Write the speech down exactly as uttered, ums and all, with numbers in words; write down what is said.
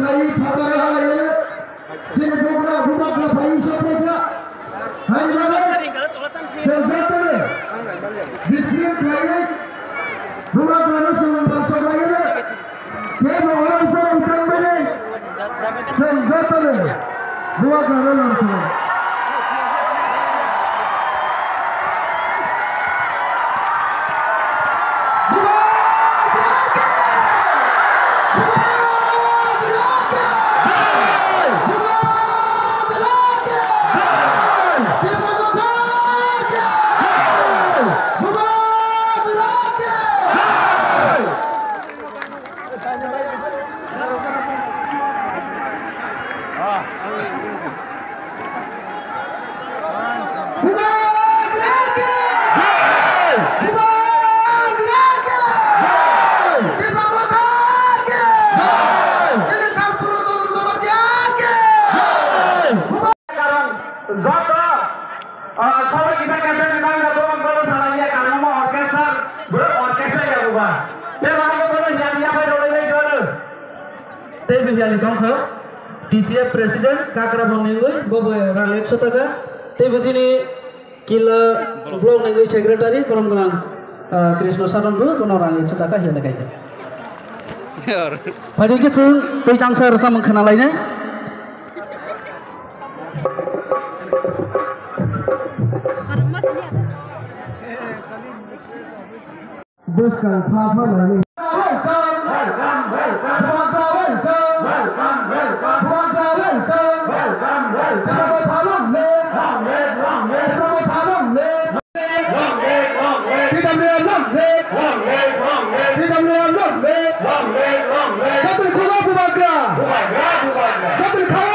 खाई फाता रहा ये सिर्फ बोकरा घुमा के भाई सब देखा हाय माने चल जाते हैं डिस्प्लिन खाई घुमा के ना सब नाम सब आए ले के मोहरा ऊपर उतर में चल जाते हैं घुमा के ना नाम सब D C F Presiden Kakra Bang Nengoy Bobo Rang Ekso Taka Tapi sini Kila Blog Nengoy Secretary Peram Gelang Krishna Saran Bu Tono Rang Ekso Taka Hiana Kaita Pada kisah Peitang saya rasa mengenal lainnya Buskan Papa lagi Double